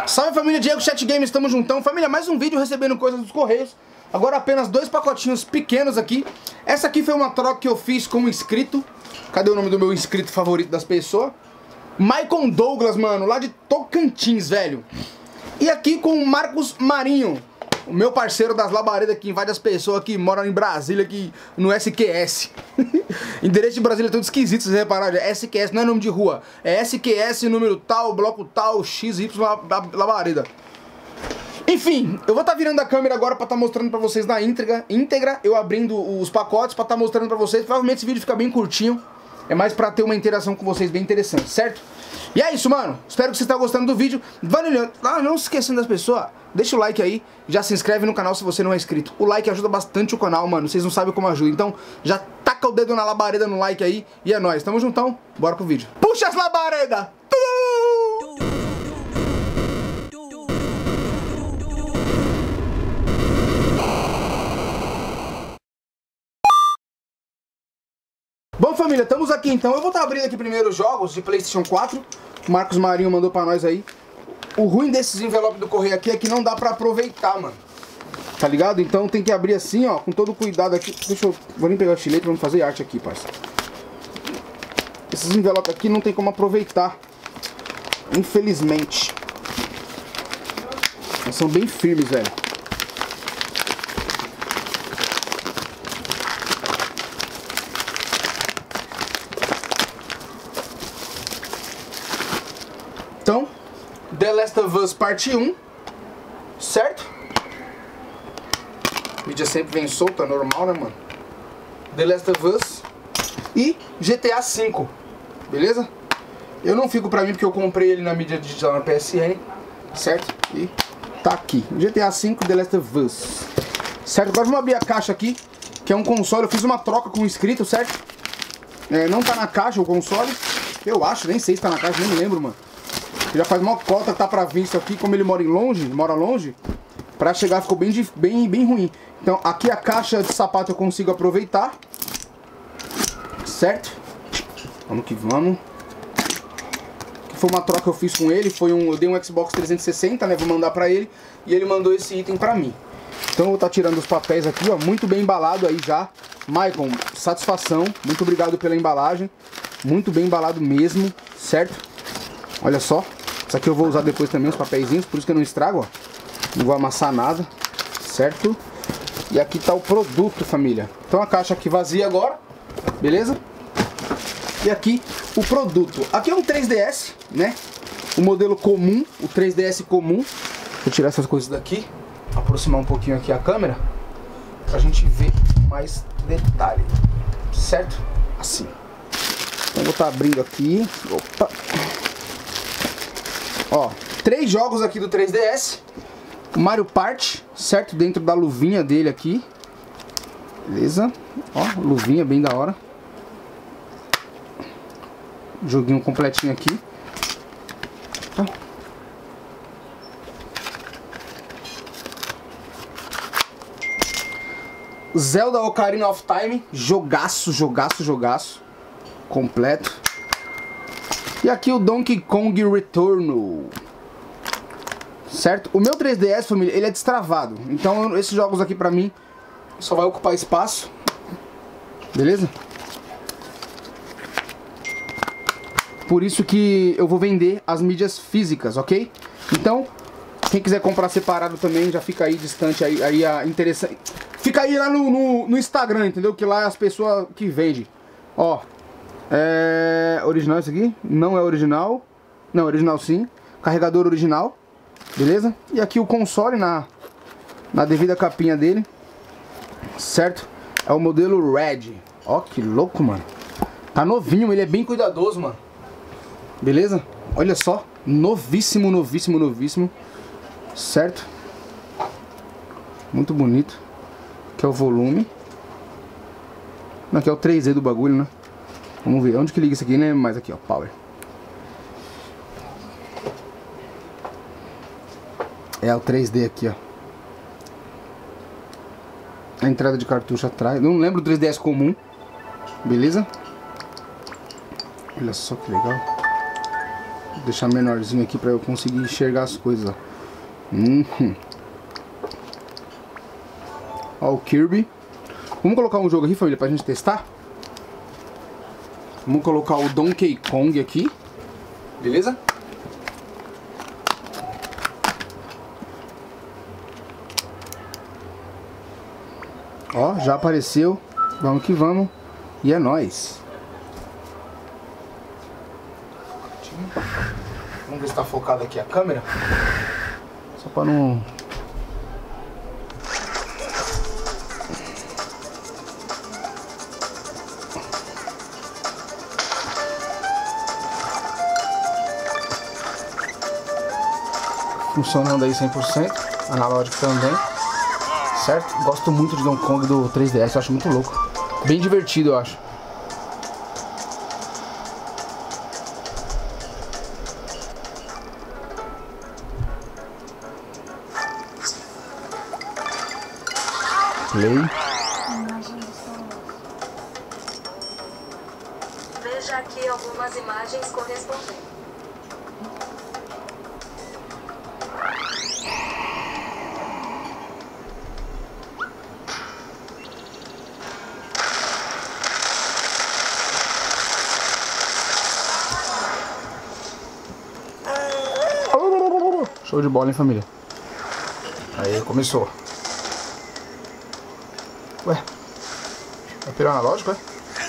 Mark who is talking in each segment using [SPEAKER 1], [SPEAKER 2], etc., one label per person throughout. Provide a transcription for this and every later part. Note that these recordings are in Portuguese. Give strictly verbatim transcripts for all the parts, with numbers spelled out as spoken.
[SPEAKER 1] Salve família, Diego Chat Games, estamos juntão. Família, mais um vídeo recebendo coisas dos Correios. Agora apenas dois pacotinhos pequenos aqui. Essa aqui foi uma troca que eu fiz com um inscrito. Cadê o nome do meu inscrito favorito das pessoas? Maicon Douglas, mano, lá de Tocantins, velho. E aqui com o Marcos Marinho, o meu parceiro das labaredas que invade as pessoas que moram em Brasília, aqui no S Q S. Endereço de Brasília é tudo esquisito, vocês repararam? É S Q S, não é nome de rua. É S Q S, número tal, bloco tal, X Y, labareda. Enfim, eu vou estar tá virando a câmera agora pra estar tá mostrando pra vocês na íntegra, íntegra, eu abrindo os pacotes pra estar tá mostrando pra vocês. Provavelmente esse vídeo fica bem curtinho. É mais pra ter uma interação com vocês bem interessante, certo? E é isso, mano. Espero que vocês estejam gostando do vídeo. Vale, ah, não se esquecendo das pessoas, deixa o like aí. Já se inscreve no canal se você não é inscrito. O like ajuda bastante o canal, mano. Vocês não sabem como ajuda. Então, já taca o dedo na labareda no like aí. E é nóis. Tamo juntão. Bora pro vídeo. Puxa as labaredas! Bom, família, estamos aqui então. Eu vou estar abrindo aqui primeiro os jogos de PlayStation quatro. O Marcos Marinho mandou pra nós aí. O ruim desses envelopes do correio aqui é que não dá pra aproveitar, mano. Tá ligado? Então tem que abrir assim, ó, com todo cuidado aqui. Deixa eu... Vou nem pegar o estilete, vamos fazer arte aqui, parça. Esses envelopes aqui não tem como aproveitar, infelizmente. Eles são bem firmes, velho. Então, The Last of Us parte um, certo? A mídia sempre vem solta, normal, né, mano? The Last of Us e G T A cinco, beleza? Eu não fico pra mim porque eu comprei ele na mídia digital na P S N, certo? E tá aqui, G T A cinco, The Last of Us, certo? Agora vamos abrir a caixa aqui, que é um console. Eu fiz uma troca com um inscrito, certo? É, não tá na caixa o console, eu acho, nem sei se tá na caixa, nem me lembro, mano. Já faz uma cota que tá pra vir isso aqui, como ele mora em longe, mora longe, pra chegar ficou bem, bem, bem ruim. Então aqui a caixa de sapato eu consigo aproveitar, certo? Vamos que vamos. Que foi uma troca que eu fiz com ele, foi um, eu dei um Xbox trezentos e sessenta, né, vou mandar pra ele, e ele mandou esse item pra mim. Então eu vou estar tá tirando os papéis aqui, ó, muito bem embalado aí já. Maicon, satisfação, muito obrigado pela embalagem, muito bem embalado mesmo, certo? Olha só. Isso aqui eu vou usar depois também, os papeizinhos, por isso que eu não estrago, ó. Não vou amassar nada, certo? E aqui tá o produto, família. Então a caixa aqui vazia agora, beleza? E aqui o produto. Aqui é um três D S, né? O modelo comum, o três D S comum. Vou tirar essas coisas daqui, aproximar um pouquinho aqui a câmera, pra gente ver mais detalhe, certo? Assim. Então eu vou estar abrindo aqui. Opa! Ó, três jogos aqui do três D S. O Mario Party, certo? Dentro da luvinha dele aqui. Beleza? Ó, luvinha bem da hora. Joguinho completinho aqui. Ó. Zelda Ocarina of Time. Jogaço, jogaço, jogaço. Completo. E aqui o Donkey Kong Return, certo? O meu três D S, família, ele é destravado. Então esses jogos aqui pra mim só vai ocupar espaço, beleza? Por isso que eu vou vender as mídias físicas, ok? Então, quem quiser comprar separado também, já fica aí distante, aí, aí a interessante. Fica aí lá no, no, no Instagram, entendeu? Que lá é as pessoas que vendem. Ó. É original isso aqui? Não é original. Não, original sim. Carregador original. Beleza? E aqui o console na, na devida capinha dele. Certo? É o modelo Red. Ó, que louco, mano. Tá novinho, ele é bem cuidadoso, mano. Beleza? Olha só. Novíssimo, novíssimo, novíssimo. Certo? Muito bonito. Aqui é o volume. Aqui é o três D do bagulho, né? Vamos ver, onde que liga isso aqui, né? Mais aqui, ó, power. É o três D aqui, ó. A entrada de cartucho atrás. Não lembro do três D S comum. Beleza? Olha só que legal. deixar menorzinho aqui pra eu conseguir enxergar as coisas, ó. Uhum. Ó o Kirby. Vamos colocar um jogo aqui, família, pra gente testar. Vamos colocar o Donkey Kong aqui. Beleza? Ó, já apareceu. Vamos que vamos. E é nóis. Vamos ver se tá focado aqui a câmera. Só pra não... Funcionando aí cem por cento. Analógico também. Certo? Gosto muito de Donkey Kong do três D S. Eu acho muito louco. Bem divertido, eu acho. Play.
[SPEAKER 2] Veja aqui algumas imagens correspondentes.
[SPEAKER 1] Show de bola, hein, família? Aí, começou. Ué, vai pirar analógico, é?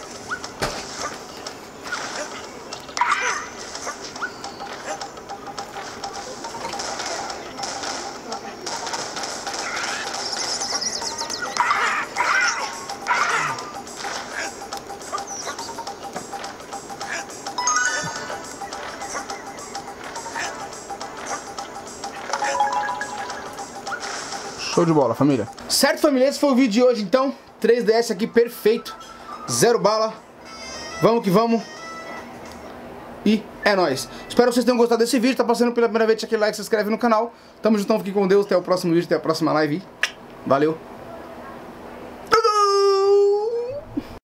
[SPEAKER 1] Show de bola, família. Certo, família? Esse foi o vídeo de hoje, então. três D S aqui, perfeito. Zero bala. Vamos que vamos. E é nóis. Espero que vocês tenham gostado desse vídeo. Tá passando pela primeira vez, deixa aquele like, se inscreve no canal. Tamo juntão, fique com Deus. Até o próximo vídeo, até a próxima live. Valeu.